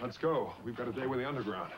Let's go. We've got a day with the underground.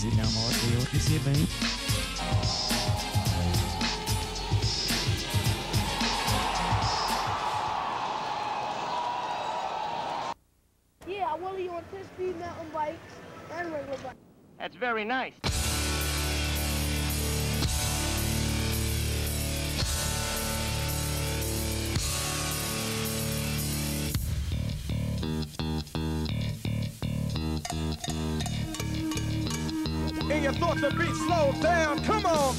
easy no more. See what you see, babe. Yeah, I wheelie on 10-speed mountain bikes and regular bikes. That's very nice. And you thought the beat slowed down, come on!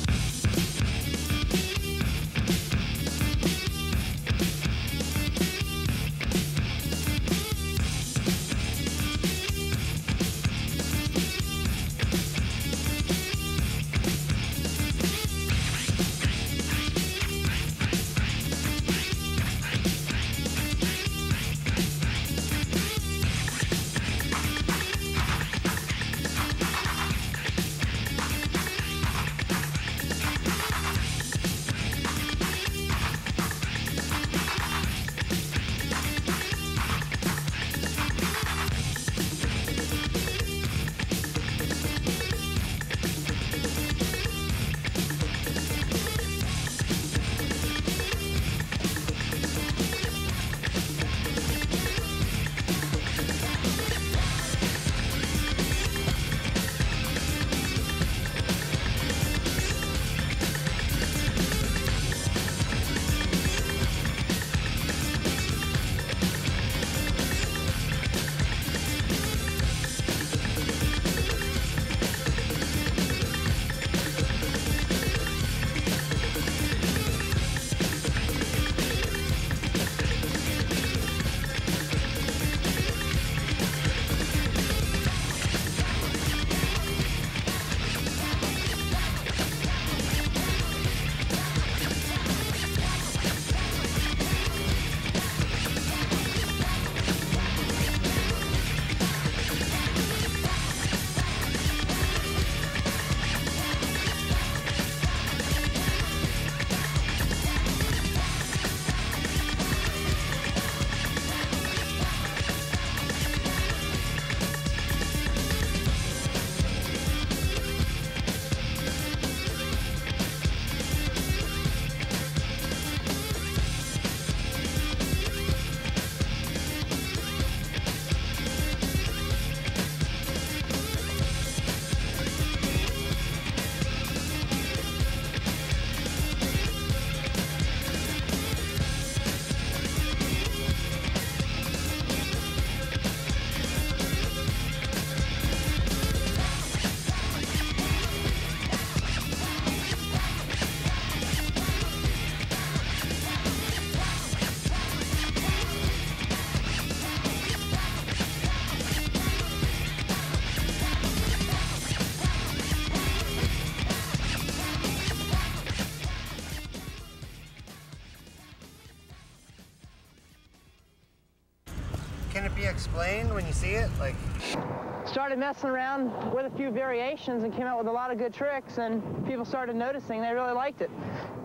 Can it be explained when you see it? Like, Started messing around with a few variations and came out with a lot of good tricks, and people started noticing. They really liked it.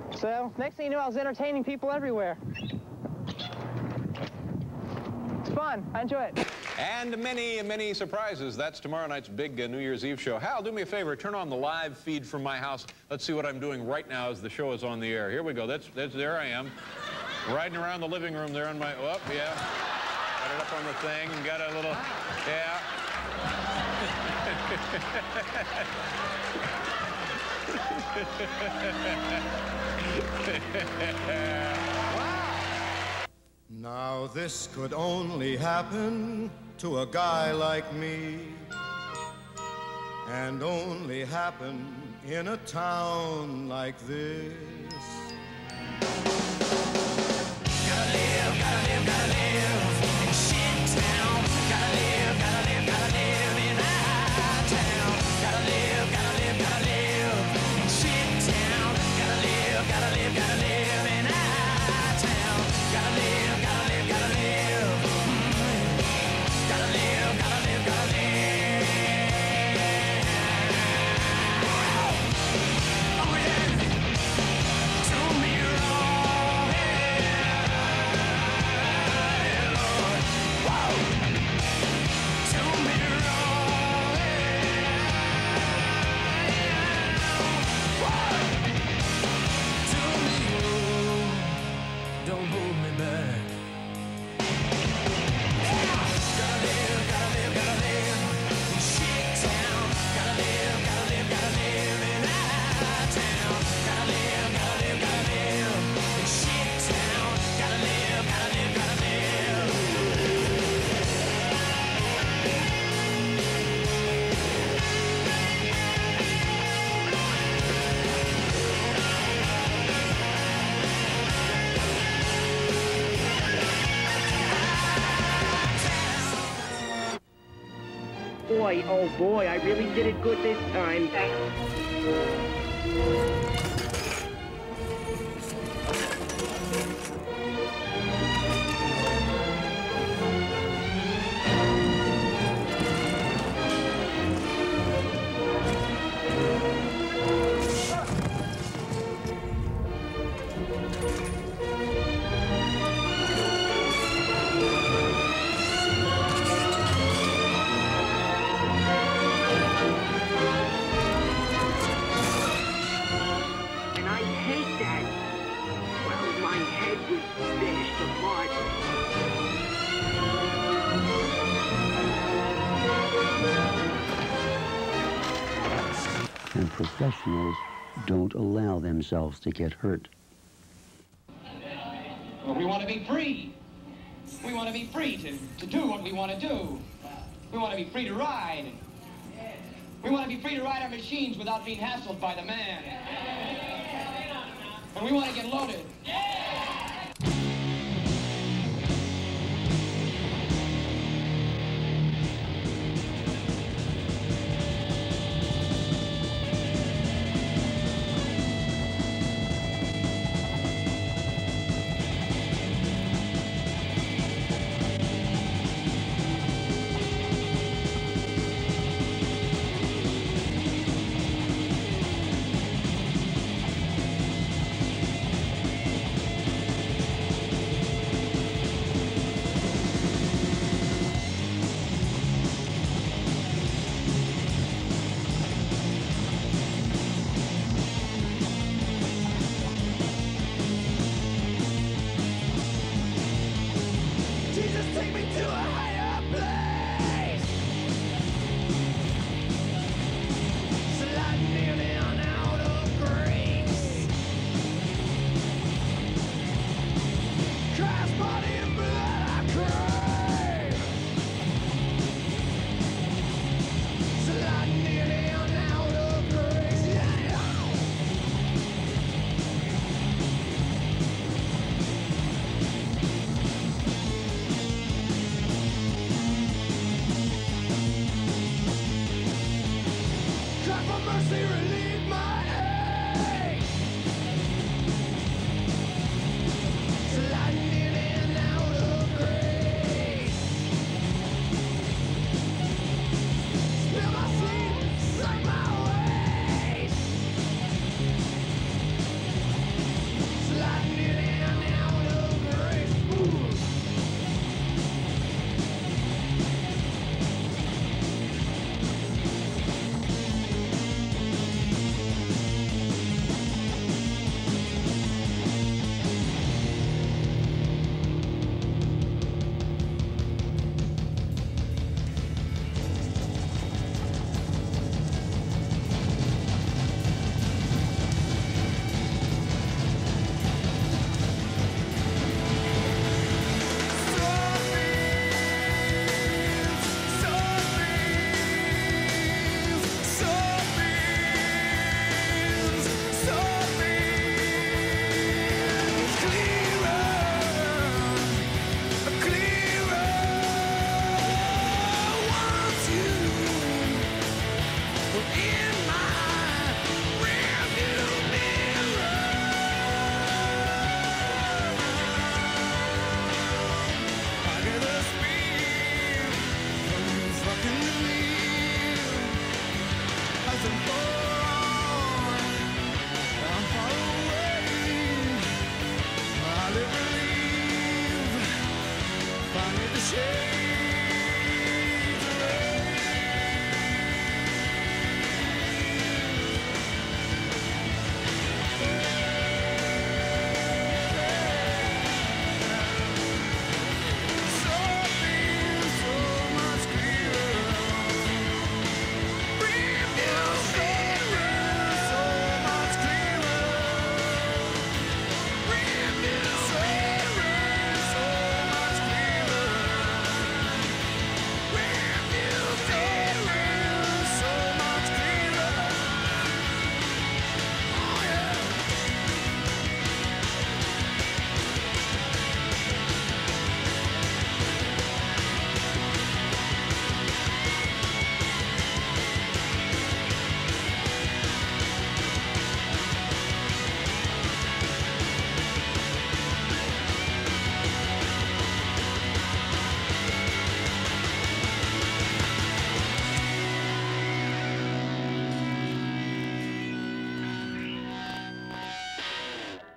So next thing you know, I was entertaining people everywhere. It's fun. I enjoy it. And many, many surprises. That's tomorrow night's big New Year's Eve show. Hal, do me a favor. Turn on the live feed from my house. Let's see what I'm doing right now as the show is on the air. Here we go. That's there I am. Riding around the living room there on my, oh, yeah. Got it up on the thing and got a little, yeah. Now this could only happen to a guy like me, and only happen in a town like this. Gotta live, gotta live, gotta live in shit town. Gotta live, gotta live, gotta live in a high town. Gotta live, gotta live, gotta live in shit town. Gotta live, gotta live, gotta live in a high town. Gotta live, gotta live, gotta live. Gotta live, gotta live, gotta live. Oh yeah, do me wrong. boy, I really did it good this time. And professionals don't allow themselves to get hurt. Well, we want to be free. We want to be free to do what we want to do. We want to be free to ride. We want to be free to ride our machines without being hassled by the man. And we want to get loaded.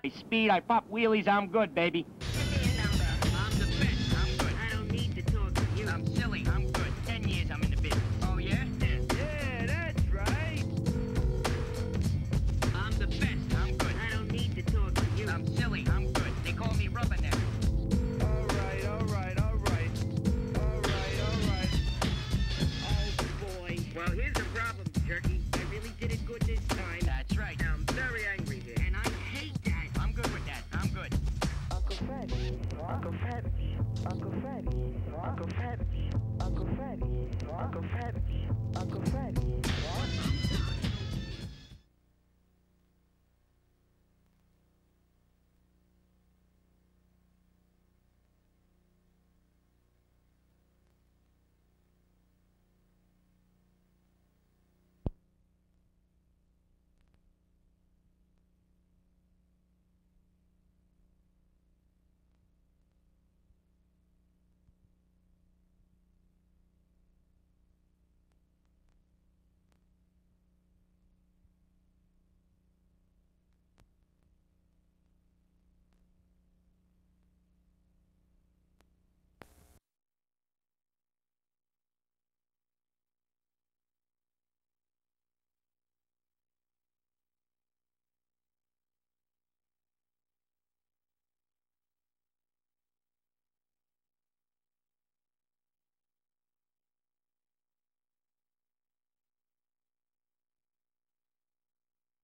Speed, I pop wheelies, I'm good, baby. I'm the best. I'm good. I don't need to talk to you. I'm silly. I'm good. 10 years I'm in the business. Oh, yeah? Yeah, that's right. I'm the best. I'm good. I don't need to talk to you. I'm silly. I'm good. They call me Rubberneck. All right, all right, all right. All right, all right. Oh, boy. Well, here's the problem, Jerky. I really did it good this time. That's right. Now, I'm very angry here. And I hate that. I'm good with that. I'm good. Uncle Freddy, Uncle Freddy, Uncle Freddy, Uncle Freddy, Uncle Freddy, Uncle Freddy, Uncle Freddy.